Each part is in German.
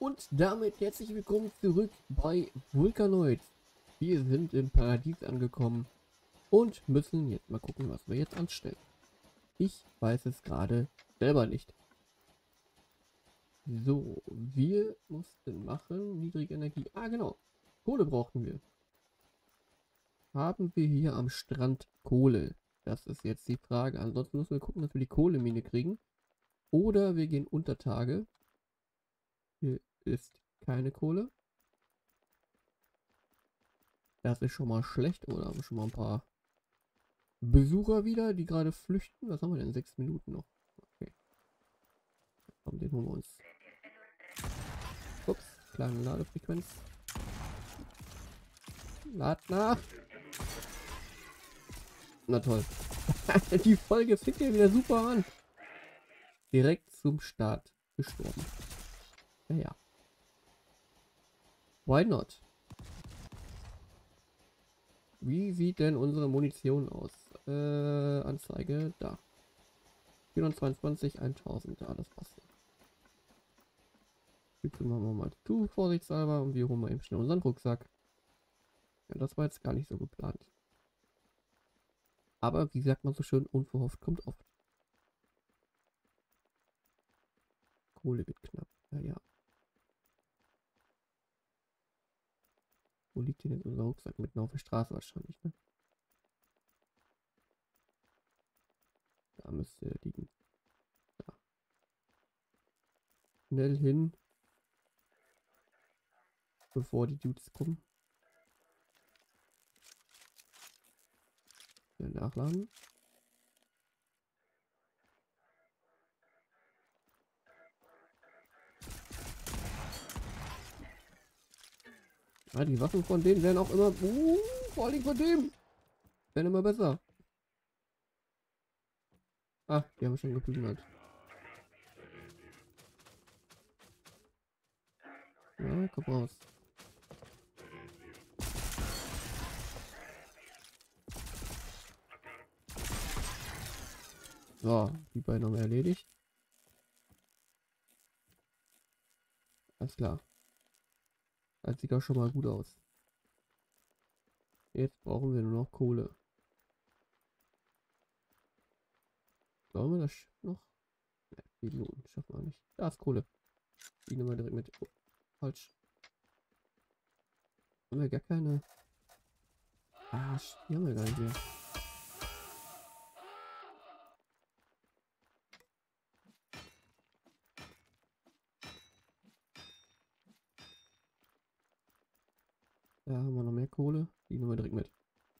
Und damit herzlich willkommen zurück bei Vulcanoid. Wir sind im Paradies angekommen und müssen jetzt mal gucken, was wir jetzt anstellen. Ich weiß es gerade selber nicht. So, wir mussten machen, niedrige Energie. Ah, genau. Kohle brauchten wir. Haben wir hier am Strand Kohle? Das ist jetzt die Frage. Ansonsten müssen wir gucken, dass wir die Kohlemine kriegen. Oder wir gehen unter Tage. Hier ist keine Kohle. Das ist schon mal schlecht. Oder haben wir schon mal ein paar Besucher wieder, die gerade flüchten? Was haben wir denn? 6 Minuten noch. Okay. Komm, den holen wir uns. Ups, kleine Ladefrequenz. Lad nach. Na toll. Die Folge fängt ja wieder super an. Direkt zum Start gestorben. Naja. Why not? Wie sieht denn unsere Munition aus? Anzeige, da. 422, 1000, ja, das passt. Jetzt machen wir mal zu, vorsichtshalber, und wir holen mal eben schnell unseren Rucksack. Ja, das war jetzt gar nicht so geplant. Aber wie sagt man so schön, unverhofft kommt oft. Kohle wird knapp. Ja. Wo liegt denn jetzt unser Rucksack? Mitten auf der Straße wahrscheinlich, ne? Da müsste er liegen. Da. Schnell hin, bevor die Dudes kommen. Schnell nachladen. Ja, die Waffen von denen werden auch immer... vor allem von dem! Werden immer besser. Ah, die haben schon geplündert. Ja, komm raus. So, die beiden haben wir erledigt. Alles klar. Das sieht auch schon mal gut aus. Jetzt brauchen wir nur noch Kohle. Sollen wir das noch? Ne, 7 Minuten schaffen wir nicht. Da ist Kohle. Die nehmen wir direkt mit. Oh, falsch. Haben wir gar keine. Ah, die haben wir gar nicht mehr. Da haben wir noch mehr Kohle. Die nehmen wir direkt mit.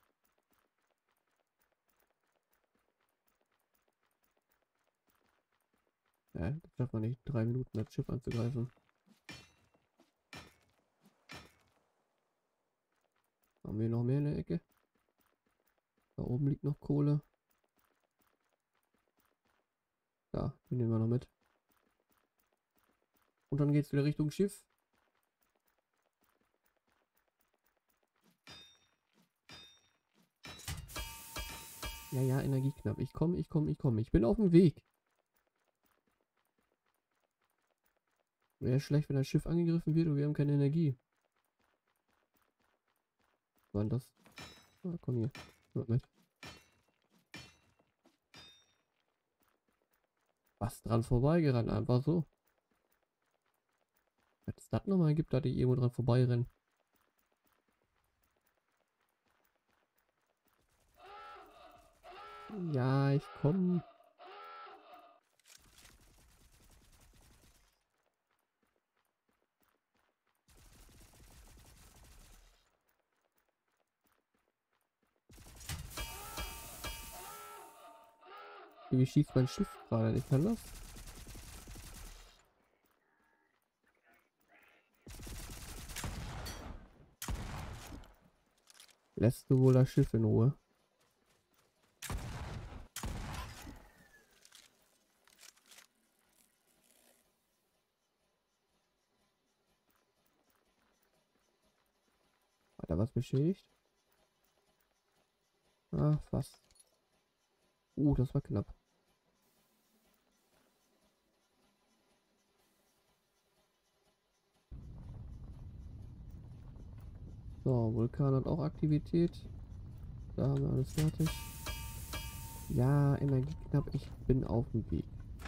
Ja, das schafft man nicht. 3 Minuten das Schiff anzugreifen. Haben wir noch mehr in der Ecke? Da oben liegt noch Kohle. Da, die nehmen wir noch mit. Und dann geht es wieder Richtung Schiff. Ja, Energie knapp. Ich komme. Ich bin auf dem Weg. Wäre schlecht, wenn das Schiff angegriffen wird und wir haben keine Energie. Was war denn das? Ah, komm hier. Hör mit. Was dran vorbeigerannt, einfach so. Wenn es das nochmal gibt, dass ich irgendwo dran vorbeirennen. Ja, ich komme. Wie schießt mein Schiff gerade? Ich kann das. Lässt du wohl das Schiff in Ruhe? Hat er was beschädigt? Ah, fast. Das war knapp. So, Vulkan hat auch Aktivität. Da haben wir alles fertig. Ja, Energie knapp. Ich bin auf dem Weg.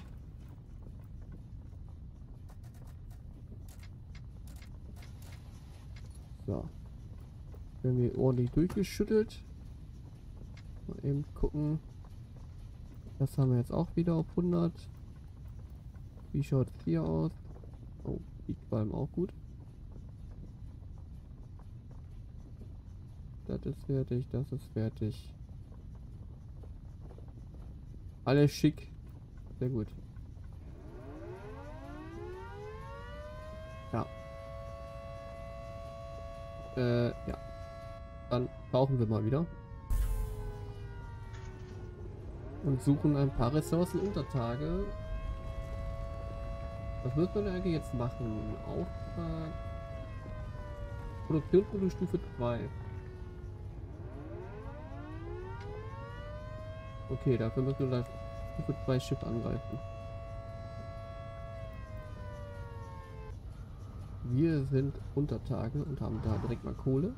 So. Werden wir ordentlich durchgeschüttelt. Mal eben gucken. Das haben wir jetzt auch wieder auf 100. Wie schaut es hier aus? Oh, die Qualm auch gut. Das ist fertig, das ist fertig. Alles schick. Sehr gut. Ja. Ja. Dann tauchen wir mal wieder. Und suchen ein paar Ressourcen unter Tage. Was müssen wir denn eigentlich jetzt machen? Auftrag. Produktionsmodul Stufe 2. Okay, dafür müssen wir das Stufe 2 Schiff angreifen. Wir sind unter Tage und haben da direkt mal Kohle.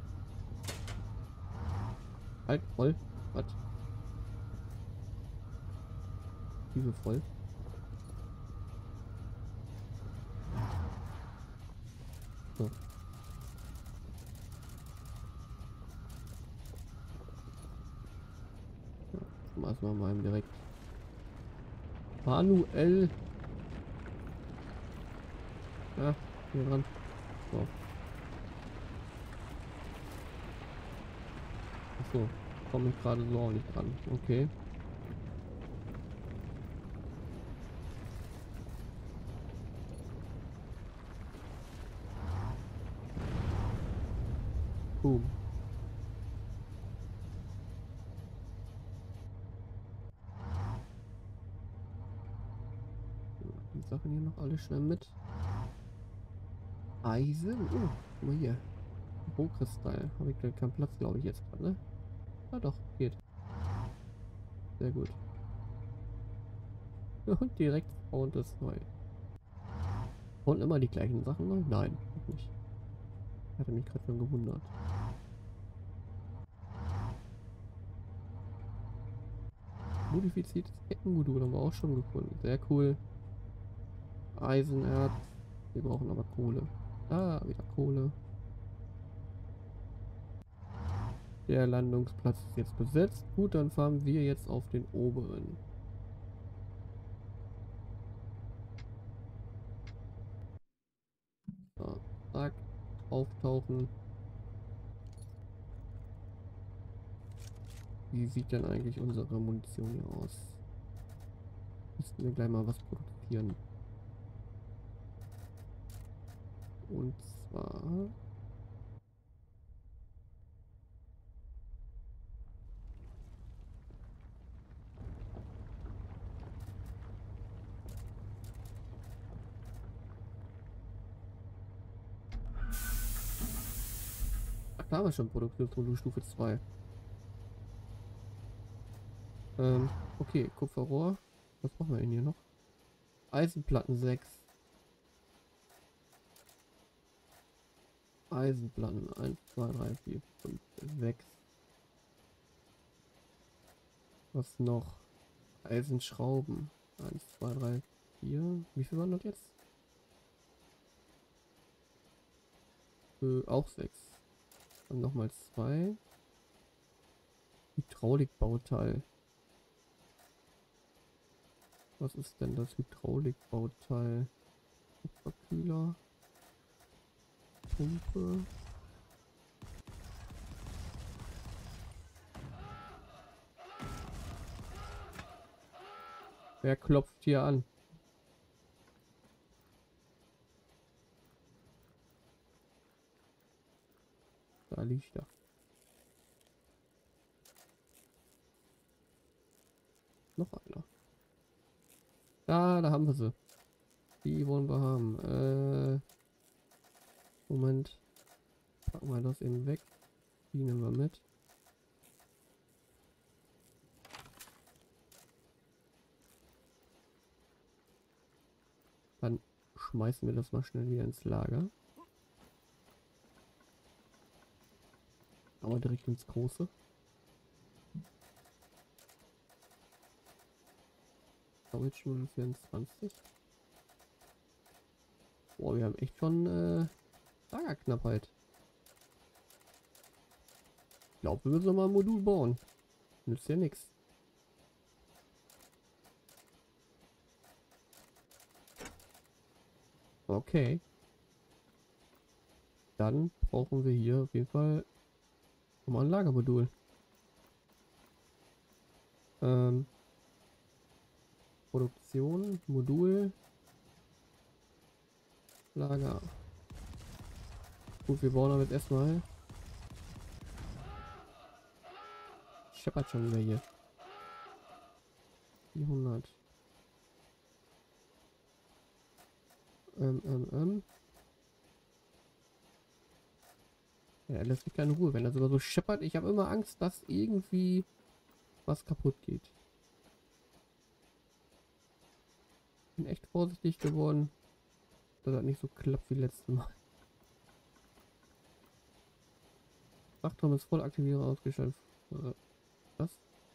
Halt, voll. Was? Diese voll. So. Schmeißen wir mal direkt manuell. Ja, hier dran. So. Achso, komme ich gerade so auch nicht dran. Okay. Boom. Die Sachen hier noch alle schnell mit. Eisen. Oh, guck mal hier. Rohkristall. Habe ich keinen Platz, glaube ich, jetzt gerade, ne? Ah doch, geht. Sehr gut. Und direkt und das neu. Und immer die gleichen Sachen neu? Nein, noch nicht. Hatte mich gerade schon gewundert. Modifiziertes Kettenmodul haben wir auch schon gefunden. Sehr cool. Eisenerz. Wir brauchen aber Kohle. Ah, wieder Kohle. Der Landungsplatz ist jetzt besetzt. Gut, dann fahren wir jetzt auf den oberen. So, zack. Auftauchen. Wie sieht denn eigentlich unsere Munition hier aus? Müssten wir gleich mal was produzieren. Und zwar... Ach, da haben wir schon Produktionsmodul Stufe 2. Okay, Kupferrohr. Was brauchen wir denn hier noch? Eisenplatten 6. Eisenplatten 1, 2, 3, 4, 5, 6. Was noch? Eisenschrauben. 1, 2, 3, 4. Wie viel waren das jetzt? Auch 6. Dann nochmal 2. Hydraulikbauteil. Was ist denn das Hydraulikbauteil? Kupferkühler. Pumpe. Wer klopft hier an? Da liegt er. Noch einer. Da haben wir sie. Die wollen wir haben. Moment. Packen wir das eben weg. Die nehmen wir mit. Dann schmeißen wir das mal schnell wieder ins Lager. Aber direkt ins Große. Storage Modul 24. Boah, wir haben echt schon Lagerknappheit. Ich glaube, wir müssen noch mal ein Modul bauen. Nützt ja nichts. Okay. Dann brauchen wir hier auf jeden Fall nochmal ein Lagermodul. Produktion, Modul, Lager. Gut, wir bauen aber jetzt erstmal. Scheppert schon wieder hier. 400. Ja, er lässt mich keine Ruhe. Wenn er sogar so scheppert, ich habe immer Angst, dass irgendwie was kaputt geht. Bin echt vorsichtig geworden, dass das nicht so klappt wie letztes Mal. Wachturm ist voll aktiviere ausgeschaltet. Was?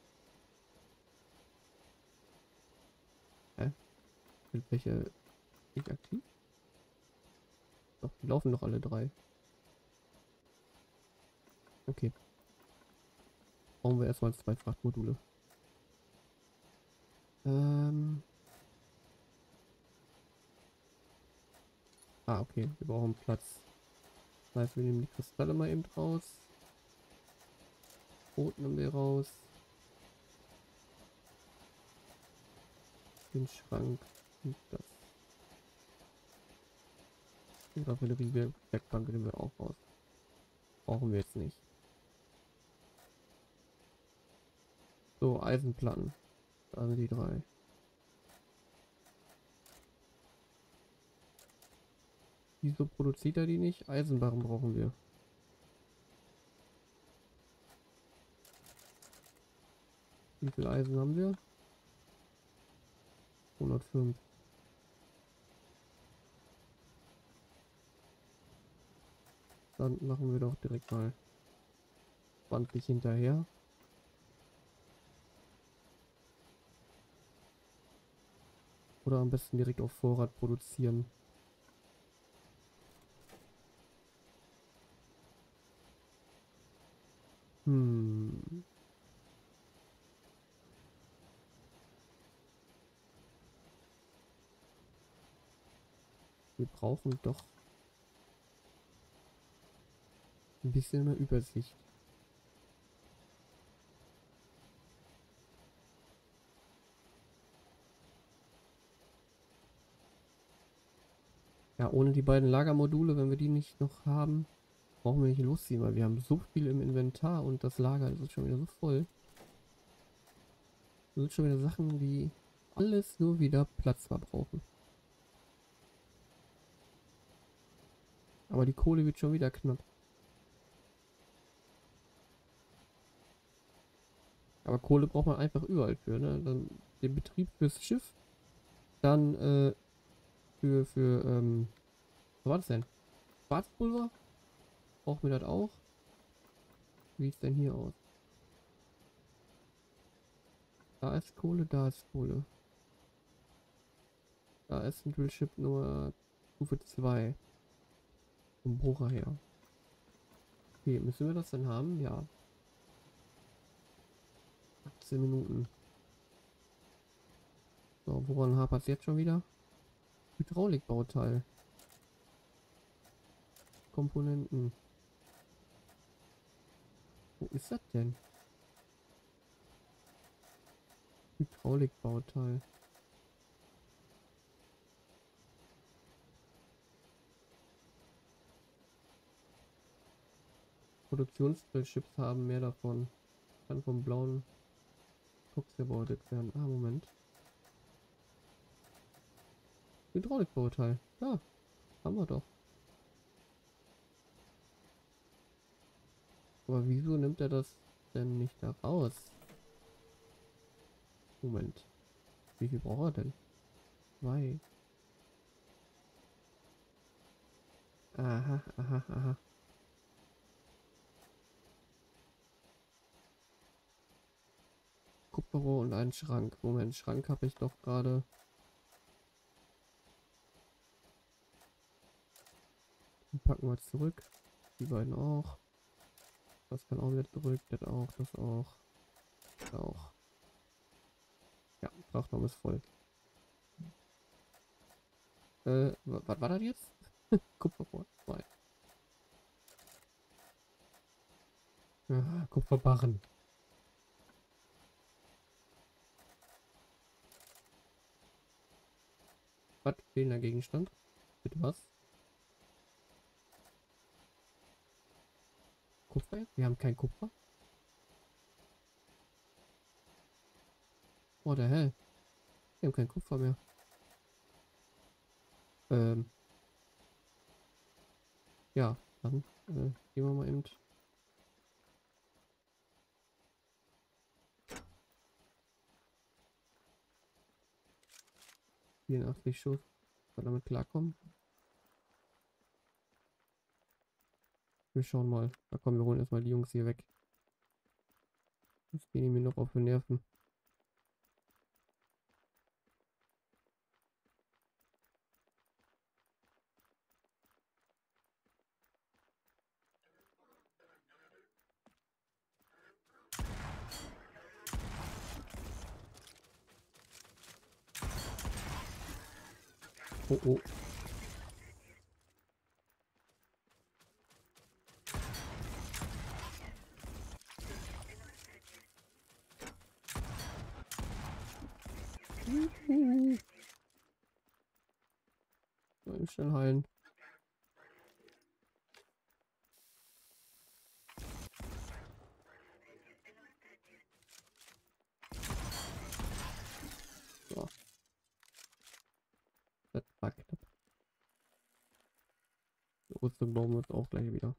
Hä? Sind welche nicht aktiv? Doch, die laufen noch alle drei. Okay. Brauchen wir erstmal 2 Frachtmodule. Okay. Wir brauchen Platz. Das heißt, wir nehmen die Kristalle mal eben raus. Rot nehmen wir raus. Den Schrank und das. Die Raffinerie-Werkbank nehmen wir auch raus. Brauchen wir jetzt nicht. So, Eisenplatten. Da sind die 3. Wieso produziert er die nicht? Eisenbarren brauchen wir. Wie viel Eisen haben wir? 105. Dann machen wir doch direkt mal 20 hinterher. Oder am besten direkt auf Vorrat produzieren. Wir brauchen doch ein bisschen mehr Übersicht. Ja, ohne die beiden Lagermodule, wenn wir die nicht noch haben, brauchen wir nicht losziehen, weil wir haben so viel im Inventar und das Lager ist schon wieder so voll. Das sind schon wieder Sachen, die alles nur wieder Platz verbrauchen. Aber die Kohle wird schon wieder knapp. Aber Kohle braucht man einfach überall für, ne? Dann den Betrieb fürs Schiff, dann was war das denn? Schwarzpulver? Brauchen wir das auch? Wie sieht es denn hier aus? Da ist Kohle, da ist Kohle. Da ist ein Drillship nur Stufe 2. Vom Bohrer her. Okay, müssen wir das denn haben? Ja. 18 Minuten. So, woran hapert es jetzt schon wieder? Hydraulikbauteil. Komponenten. Wo ist das denn? Hydraulikbauteil. Produktionschips haben mehr davon. Kann vom blauen Fuchs gebaut werden. Moment. Hydraulikbauteil. Ja, haben wir doch. Aber wieso nimmt er das denn nicht da raus? Moment. Wie viel braucht er denn? 2. Aha. Kupferrohr und einen Schrank. Moment, Schrank habe ich doch gerade. Den packen wir zurück. Die beiden auch. Das kann auch wieder zurück. Das auch, das auch. Das auch. Ja, Frachtraum ist voll. Was war das jetzt? Kupferrohr 2. Ja, Kupferbarren. Was? Fehlender Gegenstand? Bitte was? Kupfer? Wir haben kein Kupfer? Oh, der hell. Wir haben kein Kupfer mehr. Ähm, ja, dann gehen wir mal eben. 84 Schuss. Kann damit klarkommen? Wir schauen mal. Da kommen wir holen erstmal die Jungs hier weg. Das gehen mir noch auf die Nerven. Oh oh. Mal schnell heilen. So. Das war knapp. Die Rüstung bauen wir uns auch gleich wieder.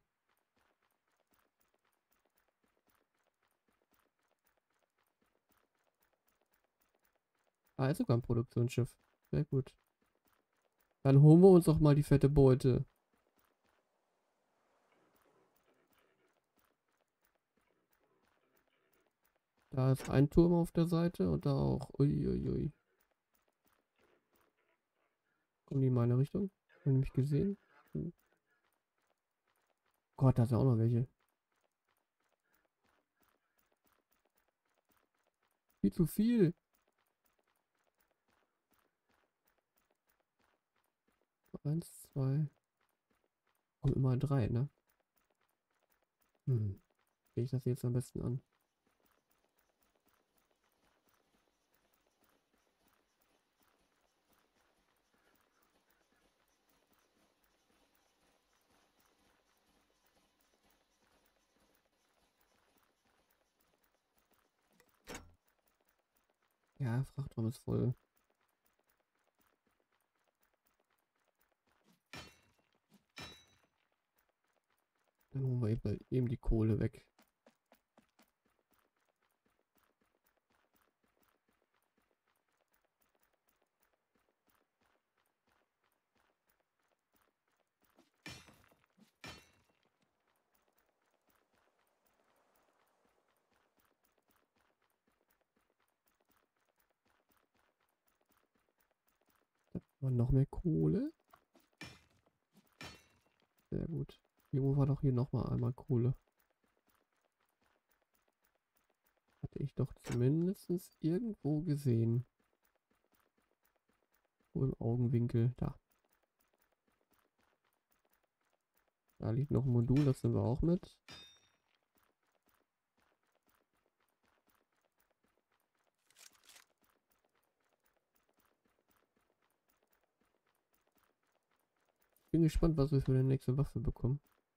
Ah, ist sogar ein Produktionsschiff. Sehr gut. Dann holen wir uns doch mal die fette Beute. Da ist ein Turm auf der Seite und da auch. Uiuiui. Kommen die in meine Richtung? Haben die mich gesehen? Gott, da sind auch noch welche. Viel zu viel. Eins, zwei. Kommen immer drei, ne? Hm. Gehe ich das jetzt am besten an? Ja, Frachtraum ist voll. Dann holen wir eben die Kohle weg. Da war noch mehr Kohle. Sehr gut. Irgendwo war doch hier nochmal einmal Kohle. Hatte ich doch zumindest irgendwo gesehen. Wo im Augenwinkel. Da. Da liegt noch ein Modul, das nehmen wir auch mit. Bin gespannt, was wir für eine nächste Waffe bekommen.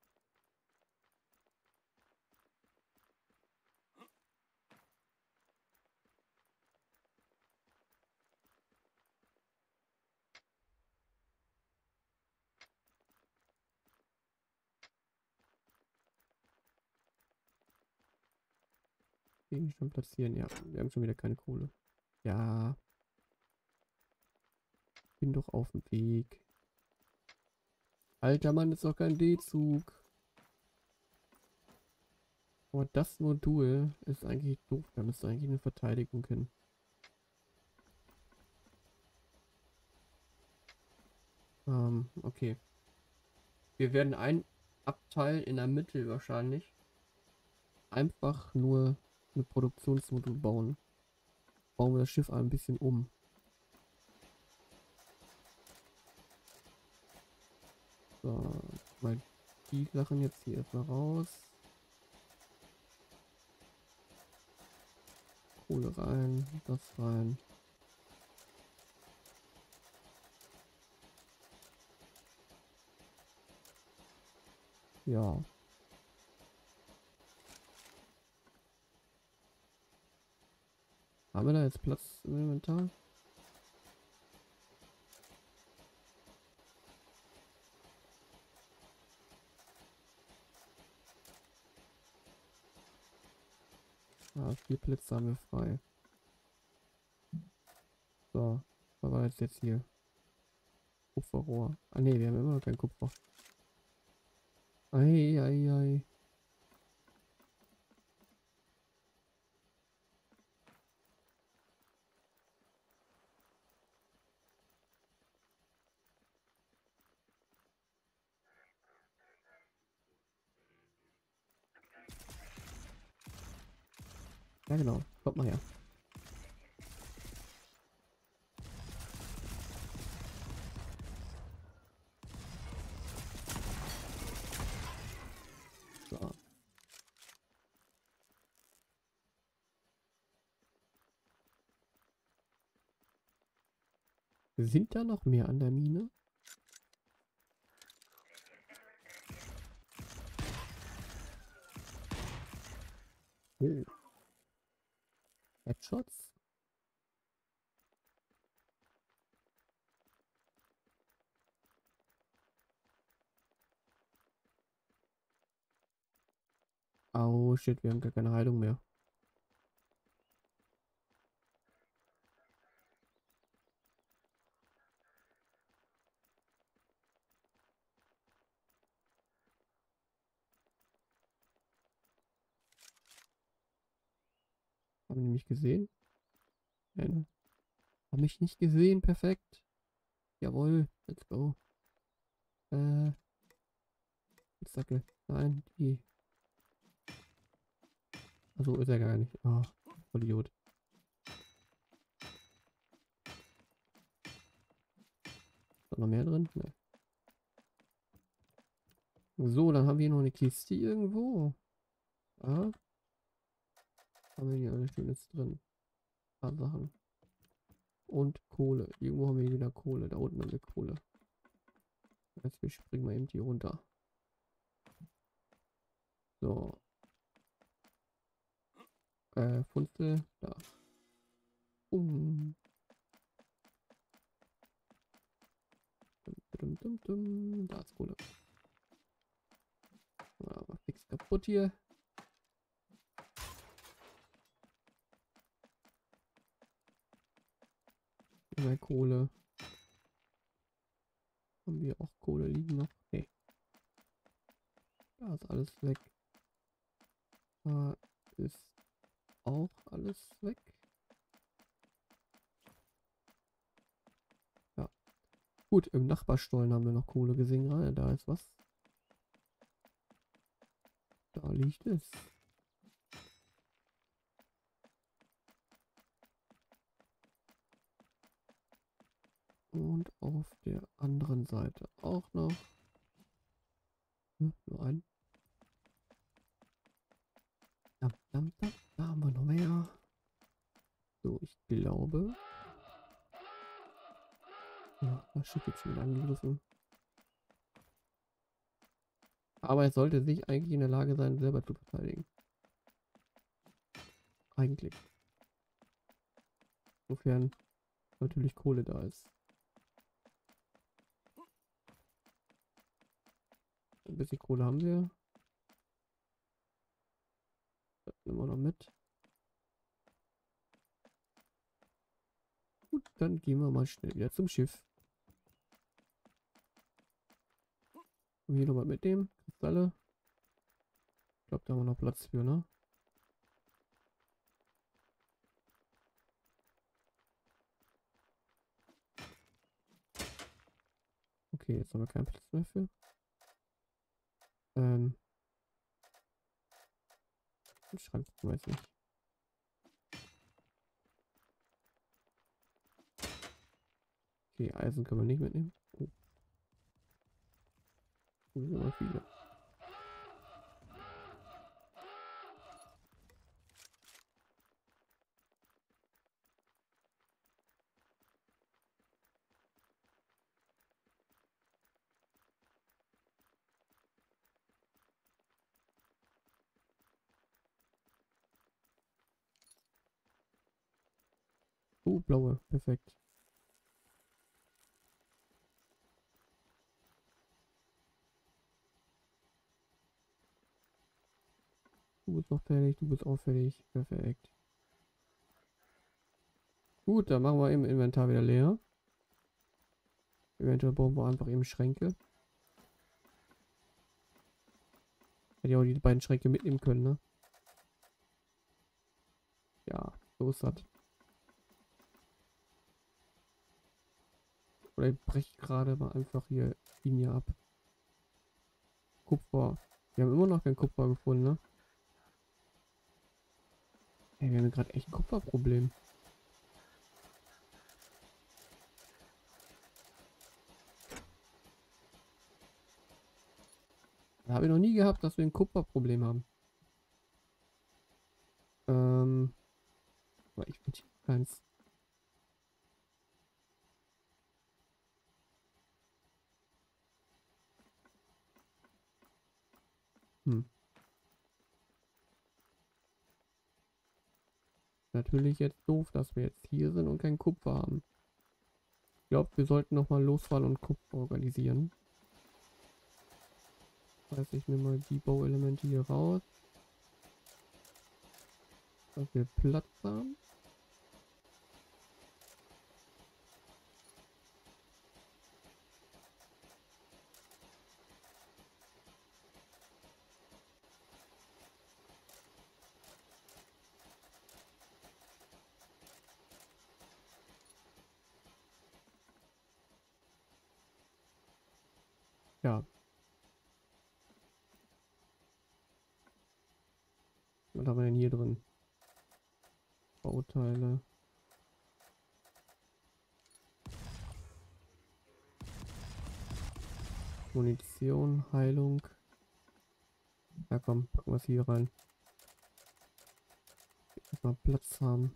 Gegenstand platzieren. Ja, wir haben schon wieder keine Kohle. Ja. Bin doch auf dem Weg. Alter Mann, ist doch kein D-Zug. Aber das Modul ist eigentlich doof. Da müsste eigentlich eine Verteidigung hin. Okay. Wir werden ein Abteil in der Mitte wahrscheinlich einfach nur eine Produktionsmodul bauen. Bauen wir das Schiff ein bisschen um. So, mal die Sachen jetzt hier erstmal raus. Kohle rein, das rein. Ja. Haben wir da jetzt Platz im Inventar? Ah, 4 Plätze haben wir frei. So, was war jetzt hier? Kupferrohr. Ah ne, wir haben immer noch kein Kupfer. Ei, ei, ei. Ja genau, kommt mal her. So. Sind da noch mehr an der Mine? Oh. Headshots? Oh shit, wir haben gar keine Heilung mehr. Haben die mich gesehen? Nein. Haben mich nicht gesehen, perfekt. Jawohl, let's go. Zacke. Nein, die. Also ist er gar nicht. Ah, voll Idiot. Ist da noch mehr drin? Nee. So, dann haben wir noch eine Kiste irgendwo. Ah, haben wir hier alles Schönes drin. Ein paar Sachen. Und Kohle. Irgendwo haben wir wieder Kohle. Da unten haben wir Kohle. Jetzt wir springen wir eben hier runter. So. Funzel. Da. Da ist Kohle. Aber fix kaputt hier. Mehr Kohle. Haben wir auch Kohle liegen noch? Nee. Da ist alles weg. Da ist auch alles weg. Ja. Gut, im Nachbarstollen haben wir noch Kohle gesehen gerade. Da ist was. Da liegt es. Und auf der anderen Seite auch noch. Nur ein. Da haben wir noch mehr. So, ich glaube. Ja, das Schiff jetzt schon wieder angegriffen. Aber es sollte sich eigentlich in der Lage sein, selber zu verteidigen. Eigentlich. Insofern natürlich Kohle da ist. Ein bisschen Kohle haben wir. Das nehmen wir noch mit. Gut, dann gehen wir mal schnell wieder zum Schiff. Und hier nochmal mitnehmen. Kristalle. Ich glaube, da haben wir noch Platz für, ne? Okay, jetzt haben wir keinen Platz mehr für. Ähm, Schrank, weiß nicht. Okay, Eisen können wir nicht mitnehmen. Oh, das sind aber viele. Oh, blaue, perfekt. Du bist noch fertig, du bist auch fertig. Perfekt. Gut, dann machen wir im Inventar wieder leer. Eventuell bauen wir einfach eben Schränke. Hätte ich auch die beiden Schränke mitnehmen können, ne? Ja, so ist das. Oder ich breche gerade mal einfach hier Linie ab. Kupfer. Wir haben immer noch kein Kupfer gefunden, ne? Ey, wir haben gerade echt ein Kupferproblem. Da habe ich noch nie gehabt, dass wir ein Kupferproblem haben. Aber ich finde keins. Hm. Natürlich jetzt doof, dass wir jetzt hier sind und kein Kupfer haben. Ich glaube, wir sollten nochmal losfahren und Kupfer organisieren. Das heißt, ich nehme mal die Bauelemente hier raus, dass wir Platz haben. Ja. Was haben wir denn hier drin? Bauteile. Munition, Heilung. Ja komm, packen wir es hier rein. Erstmal Platz haben.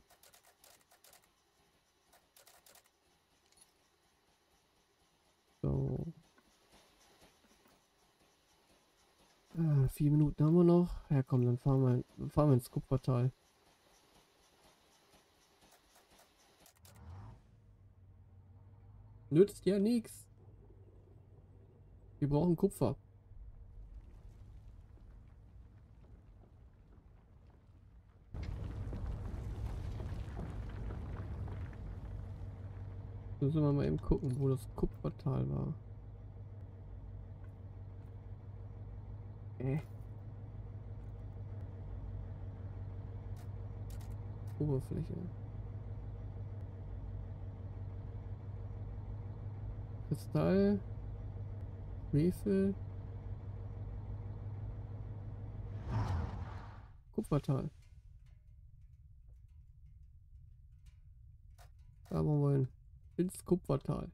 So. 4 Minuten haben wir noch. Ja komm, dann fahren wir ins Kupfertal. Nützt ja nichts. Wir brauchen Kupfer. Müssen wir mal eben gucken, wo das Kupfertal war. Oberfläche. Kristall. Schwefel. Kupfertal. Da wollen wir hin. Ins Kupfertal.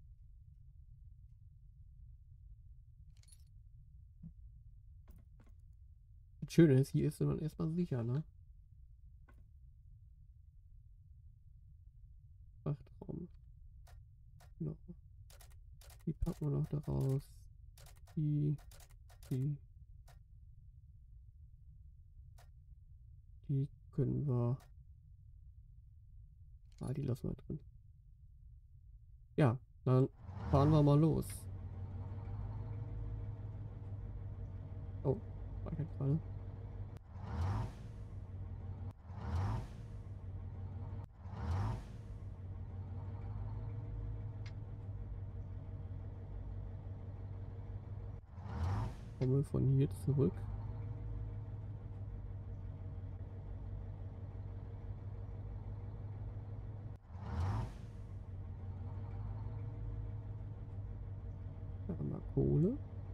Das Schöne ist, hier ist man erstmal sicher, ne? Frachtraum. Genau. Die packen wir noch da raus. Die, die, die können wir. Ah, die lassen wir drin. Ja, dann fahren wir mal los. Oh, war kein Fall. Kommen wir von hier zurück. Kohle.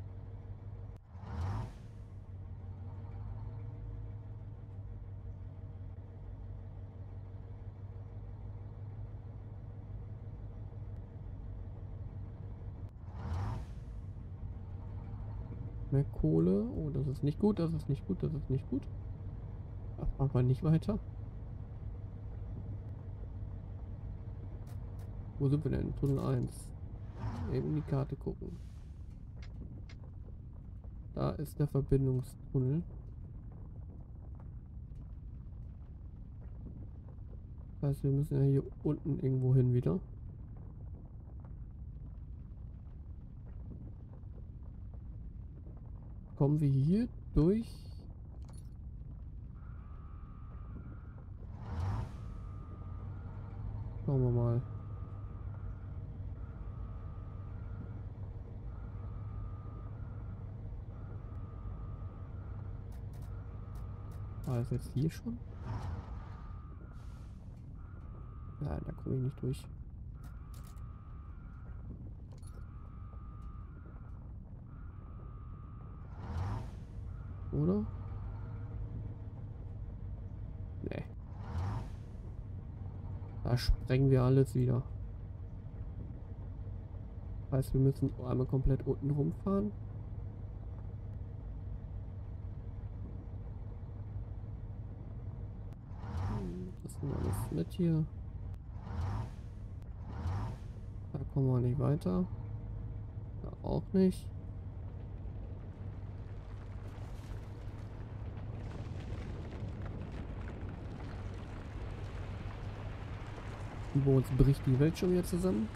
Mehr Kohle. Oh, das ist nicht gut, das ist nicht gut, das ist nicht gut. Ach, machen wir nicht weiter. Wo sind wir denn? Tunnel 1. Eben in die Karte gucken. Da ist der Verbindungstunnel. Das heißt, wir müssen ja hier unten irgendwo hin wieder. Kommen wir hier durch? Schauen wir mal. War das jetzt hier schon? Ja, da komme ich nicht durch. Oder? Nee. Da sprengen wir alles wieder. Heißt, wir müssen einmal komplett unten rumfahren. Das ist alles mit hier. Da kommen wir nicht weiter. Da auch nicht. Über uns bricht die Welt schon wieder zusammen.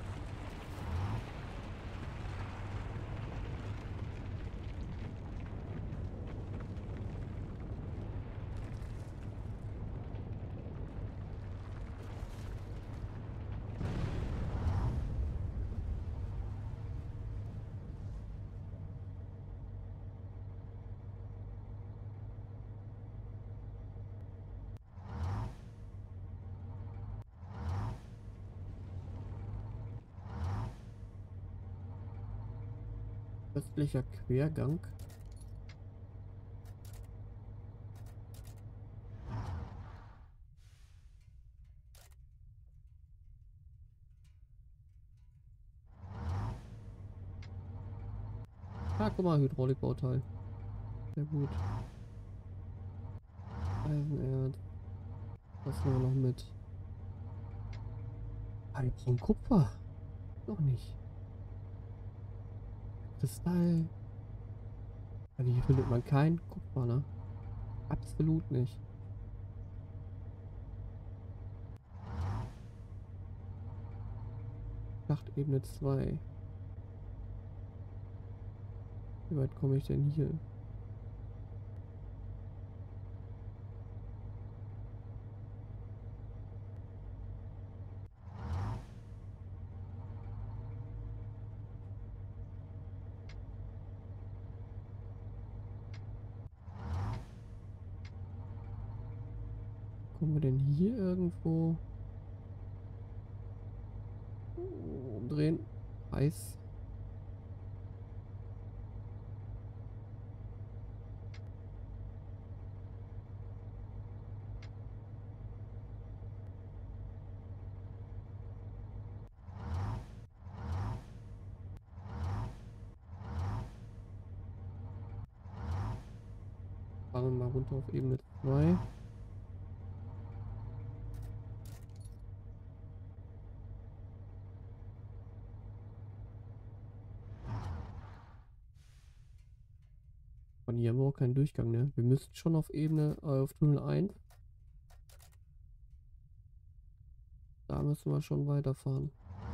Östlicher Quergang. Ah, guck mal, Hydraulikbauteil. Sehr gut. Eisenerz. Was nehmen wir noch mit? Ah, wir brauchen Kupfer. Noch nicht. Kristall. Also hier findet man kein Kupfer, ne? Absolut nicht. Schachtebene 2. Wie weit komme ich denn hier? Kommen wir denn hier irgendwo? Umdrehen. Eis. Fahren wir mal runter auf Ebene 2. Von hier haben wir auch keinen Durchgang, ne? Wir müssen schon auf Ebene, auf Tunnel 1. Da müssen wir schon weiterfahren.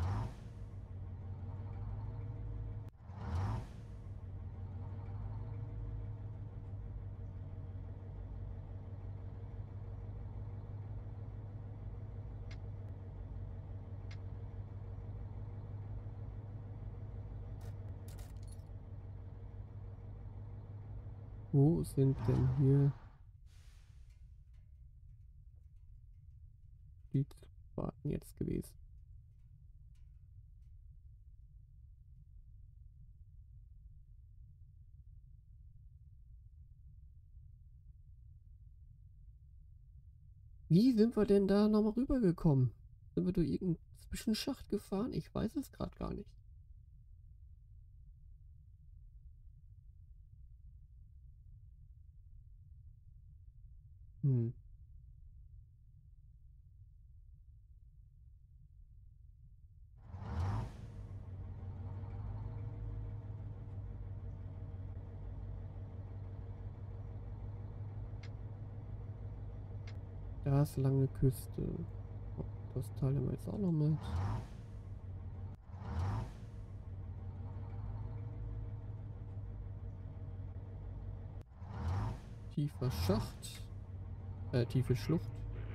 Wo sind denn hier die Warten jetzt gewesen? Wie sind wir denn da nochmal rübergekommen? Sind wir durch irgendeinen Zwischenschacht gefahren? Ich weiß es gerade gar nicht. Hm. Da ist lange Küste. Oh, das teilen wir jetzt auch noch mit. Tiefer Schacht. Tiefe Schlucht.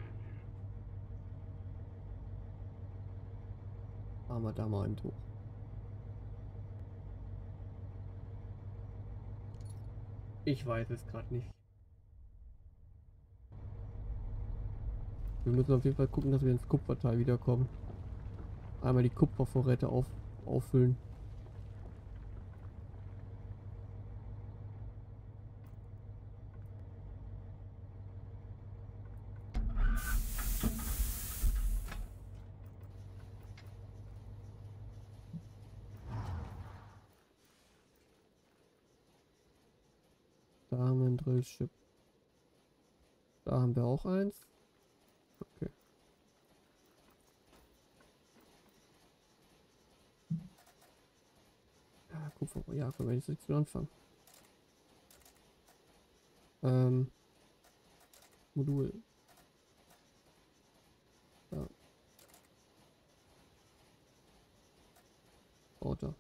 Fahren wir da mal eben hoch. Ich weiß es gerade nicht. Wir müssen auf jeden Fall gucken, dass wir ins Kupfertal wiederkommen. Einmal die Kupfervorräte auffüllen. Da haben wir ein Drillschiff. Da haben wir auch eins. Okay. Ja, Kupfer. Ja, können wir jetzt nicht zu anfangen. Modul. Ja. Auto.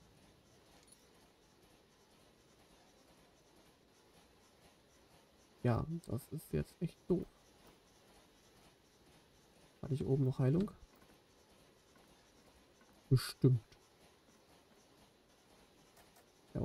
Ja, das ist jetzt echt doof. Hatte ich oben noch Heilung? Bestimmt. Ja.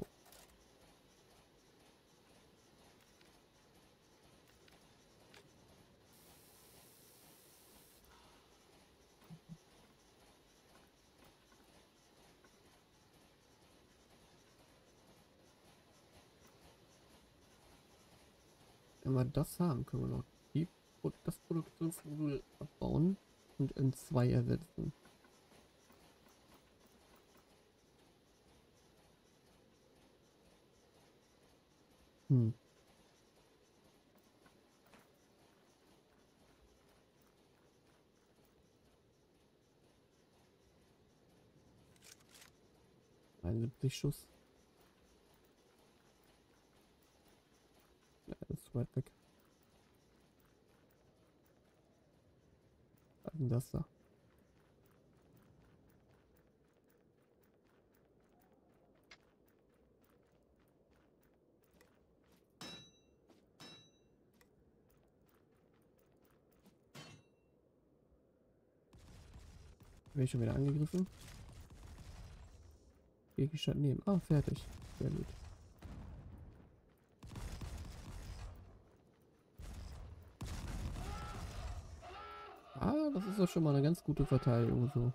Wenn wir das haben, können wir noch das Produktionsmodul abbauen und in 2 ersetzen. Hm. ...71 Schuss. Ja, das ist weit weg. Was ist denn das da? Bin ich schon wieder angegriffen? Gegenstand nehmen. Ah, fertig. Sehr gut. Ah, das ist doch schon mal eine ganz gute Verteidigung so.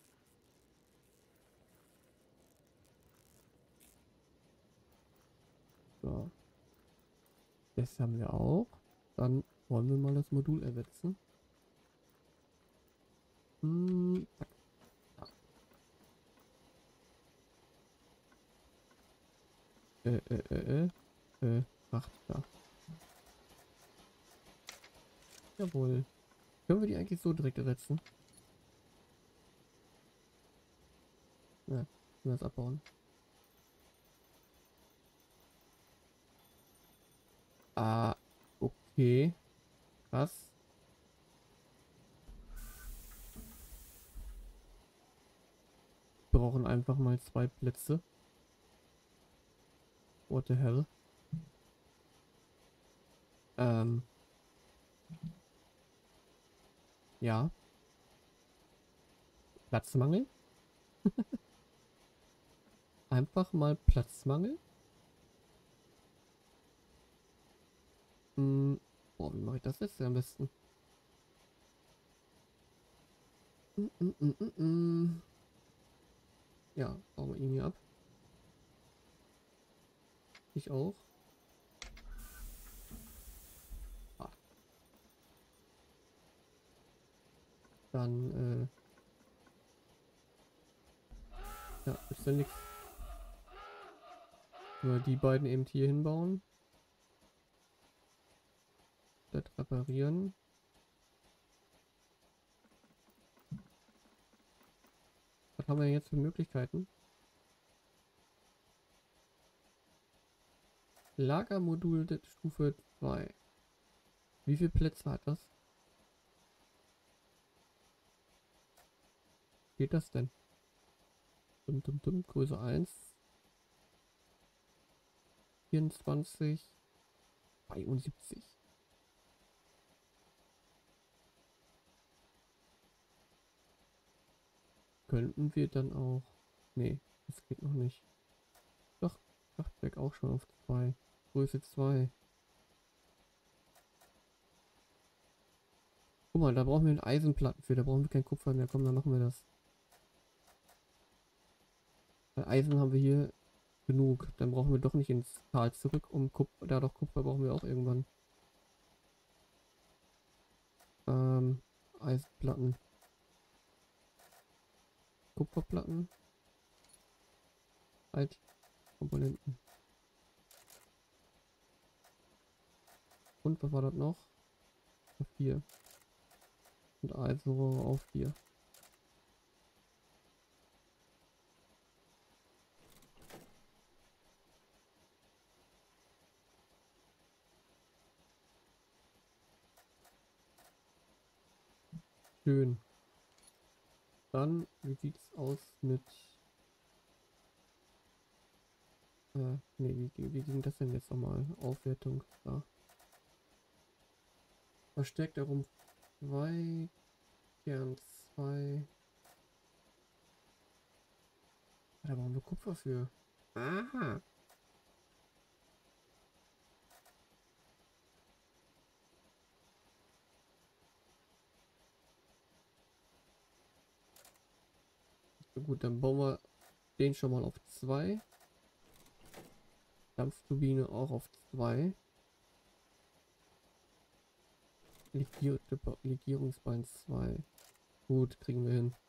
So. Das haben wir auch. Dann wollen wir mal das Modul ersetzen. Hm, zack. Äh, äh, äh, Macht da. Jawohl. Können wir die eigentlich so direkt ersetzen? Ja, können wir das abbauen. Ah, okay. Krass. Wir brauchen einfach mal 2 Plätze. What the hell? Ähm. Ja. Platzmangel? Einfach mal Platzmangel? Hm. Boah, wie mache ich das jetzt am besten? Ja, bauen wir ihn hier ab. Ich auch. Ah. Dann, ja, ist ja nichts. Nur die beiden eben hier hinbauen. Das reparieren. Was haben wir jetzt für Möglichkeiten? Lagermodul der Stufe 2. Wie viele Plätze hat das? Geht das denn? Größe 1. 24. 72. Könnten wir dann auch... Nee, das geht noch nicht. Doch, Kraftwerk auch schon auf 2. Größe 2. Guck mal, da brauchen wir Eisenplatten für. Da brauchen wir kein Kupfer mehr. Komm, dann machen wir das. Weil Eisen haben wir hier genug. Dann brauchen wir doch nicht ins Tal zurück, um Kupfer. Da doch Kupfer brauchen wir auch irgendwann. Eisenplatten. Kupferplatten. Halt. Komponenten. Und was war das noch? 4. Und Eisenrohre auf 4. Schön. Dann, wie sieht's aus mit... nee, wie ging das denn jetzt nochmal? Aufwertung, da. Verstärkt darum 2, Kern 2. Da brauchen wir Kupfer für. Aha. So gut, dann bauen wir den schon mal auf 2. Dampfturbine auch auf 2. Legierungsbein 2. Gut, kriegen wir hin.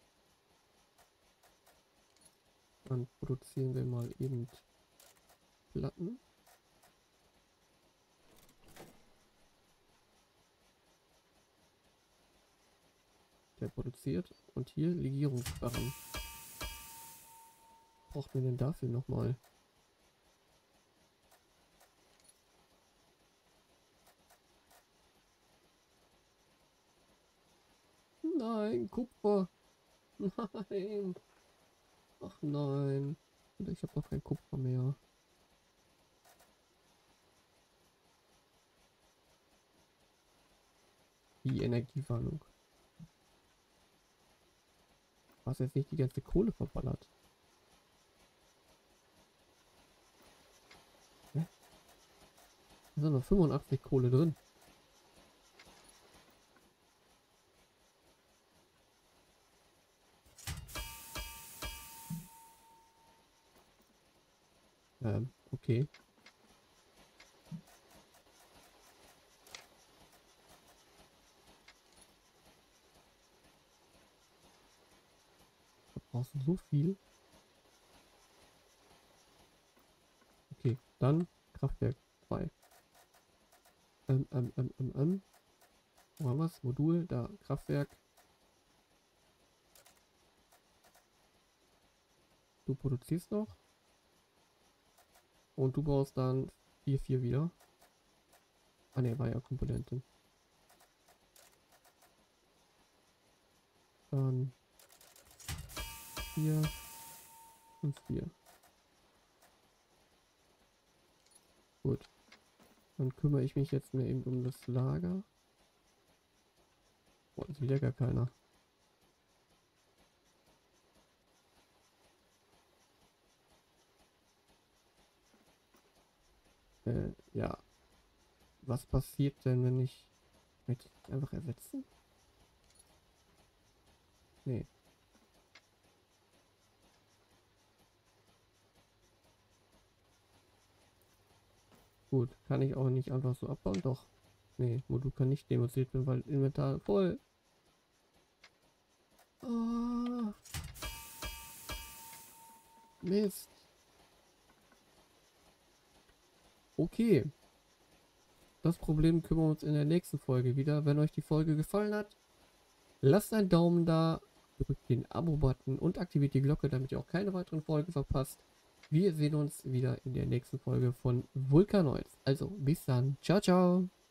Dann produzieren wir mal eben Platten. Der produziert. Und hier Legierungsbarren. Braucht man denn dafür nochmal? Nein, Kupfer. Nein. Ach nein. Ich habe doch kein Kupfer mehr. Die Energiewarnung. Was jetzt nicht die ganze Kohle verballert. Ne? Da sind noch 85 Kohle drin. Okay. Da brauchst du so viel. Okay, dann Kraftwerk 2. Wo haben wir es? Modul, da Kraftwerk. Du produzierst noch. Und du brauchst dann 4 wieder. Ah ne, war ja Komponentin. Dann 4 und 4. Gut. Dann kümmere ich mich jetzt mehr eben um das Lager. Boah, ist wieder gar keiner. Ja. Was passiert denn, wenn ich... Möchte ich einfach ersetzen? Nee. Gut, kann ich auch nicht einfach so abbauen? Doch. Nee, Modul kann nicht demonstriert werden, weil Inventar voll. Mist. Okay. Das Problem kümmern wir uns in der nächsten Folge wieder. Wenn euch die Folge gefallen hat, lasst einen Daumen da, drückt den Abo-Button und aktiviert die Glocke, damit ihr auch keine weiteren Folgen verpasst. Wir sehen uns wieder in der nächsten Folge von Vulkanoids. Also bis dann. Ciao, ciao.